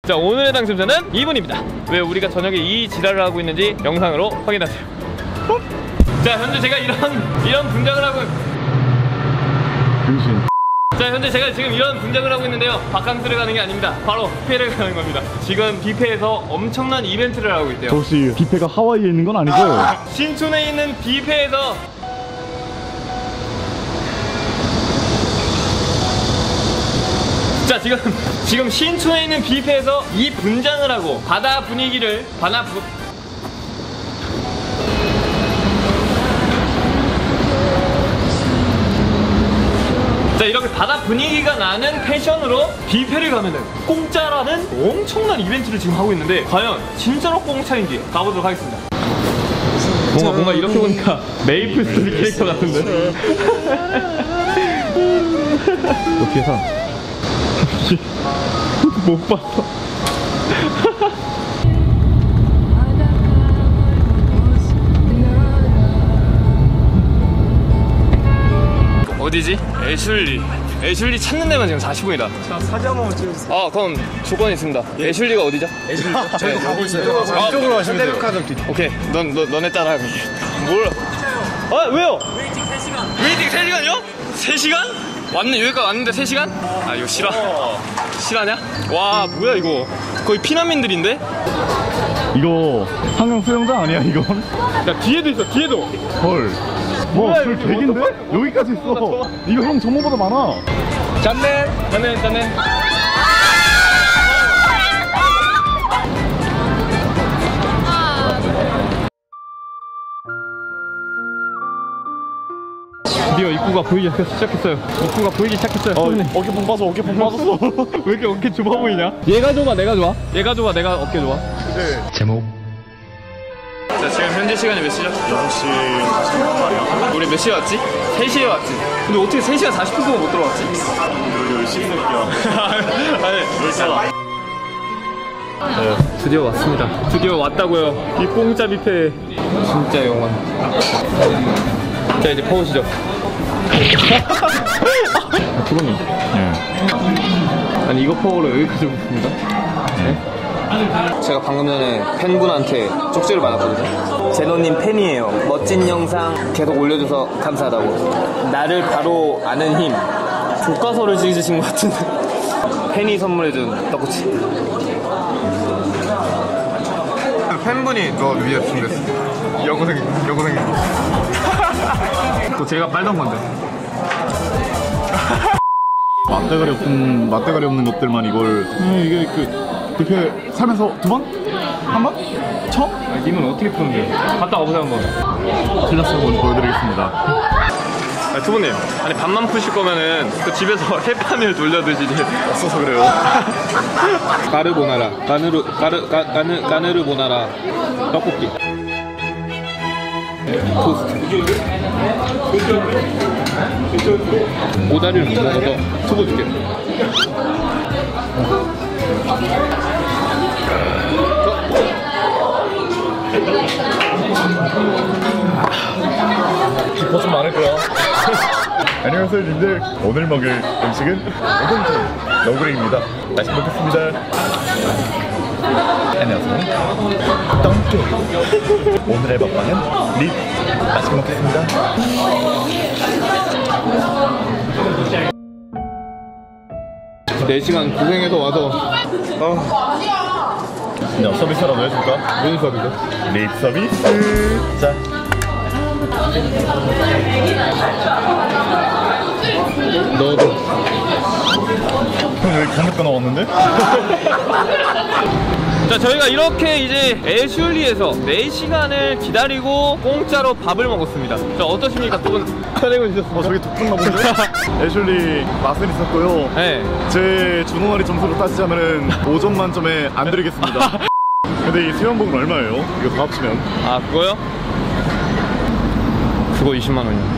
자, 오늘의 당첨자는 이분입니다. 왜 우리가 저녁에 이 지랄을 하고 있는지 영상으로 확인하세요. 자, 현재 제가 이런 분장을 하고 자, 현재 제가 지금 이런 분장을 하고 있는데요, 바캉스를 가는 게 아닙니다. 바로 뷔페를 가는 겁니다. 지금 뷔페에서 엄청난 이벤트를 하고 있대요. 혹시 뷔페가 하와이에 있는 건 아니죠? 신촌에 있는 뷔페에서 자, 지금 신촌에 있는 뷔페에서 이 분장을 하고 바다 분위기를 자, 이렇게 바다 분위기가 나는 패션으로 뷔페를 가면은 공짜라는 엄청난 이벤트를 지금 하고 있는데, 과연 진짜로 공짜인지 가보도록 하겠습니다. 뭔가 이렇게 보니까 메이플 스토리 캐릭터 같은데. 어떻게 사? 못 봤어. 어디지? 애슐리 찾는 데만 지금 40분이다. 자, 사진 한 번만 찍어주세요. 아, 그럼 조건이 있습니다. 애슐리가 어디죠? 저희도 가고 있어요. 이쪽으로 가시면 돼요. 오케이, 너네 따라 해볼게. 몰라. 아, 왜요? 웨이팅 3시간. 웨이팅 3시간이요? 3시간? 여기까지 왔는데 3시간? 아, 이거 실화냐? 와, 뭐야 이거. 거의 피난민들인데? 이거 한강 수영장 아니야 이건? 야, 뒤에도 있어, 뒤에도. 헐. 뭐, 술 100인데? 여기까지 있어. 이거 형 정보보다 많아. 짠네. 드디어 입구가 보이기 시작했어요. 어깨 뽕 빠졌어. 왜 이렇게 어깨 좁아 보이냐? 얘가 좁아, 내가 좋아? 얘가 좁아, 내가 어깨 좋아? 네. 제목. 자, 지금 현재 시간이 몇 시죠? 6시. 우리 몇 시에 왔지? 3시에 왔지? 근데 어떻게 3시간 40분 동안 못 들어왔지? 열심히 할게요. 아니, 드디어 왔습니다. 드디어 왔다고요. 이 공짜 뷔페 진짜 영원. 자, 이제 퍼오시죠. 프로님. 네. 아니, 이거 퍼오러 여기까지 오셨습니다. 네? 제가 방금 전에 팬분한테 쪽지를 받았거든요. 제노님 팬이에요. 멋진 영상 계속 올려줘서 감사하다고. 나를 바로 아는 힘. 교과서를 찍으신 것 같은데. 팬이 선물해준 떡꼬치. 팬분이 너 위에 준비했어. 여고생이. 그거 제가 빨던 건데. 맛대가리 없는 것들만 이걸. 이게 뷔페 살면서 2번? 한 번? 처음? 아니, 님은 어떻게 푸는데요? 갔다 와보세요 한번. 클라스 한번 보여드리겠습니다. 아, 투보님, 아니 밥만 푸실 거면은 그 집에서 햇반을 돌려 드시지. 없어서 그래요. 까르보나라, 까느르보나라 떡볶이, 토스트. 오다리를 못 먹어서 투보 줄게. 기뻐 좀 많을 거야. 안녕하세요 님들. 오늘 먹을 음식은 오동통 너구리입니다. 맛있게 먹겠습니다. 안녕하세요, 똥개. 오늘의 먹방은 립. 맛있게 먹겠습니다. 네 시간 고생해서 와서 그냥 서비스라도 해줄까? 무슨 서비스? 립 서비스. 자, 너도. 형 여기 건너가 나왔는데? 자, 저희가 이렇게 이제 애슐리에서 4시간을 기다리고 공짜로 밥을 먹었습니다. 자, 어떠십니까? 두 분 촬영해 주셨습니다. 저기 독특나 본데? 애슐리 맛은 있었고요. 네. 제 준호가리 점수로 따지자면은 5점 만점에 안 드리겠습니다. 근데 이 수영복은 얼마예요? 이거 다 합치면? 아, 그거요? 그거 20만 원이요.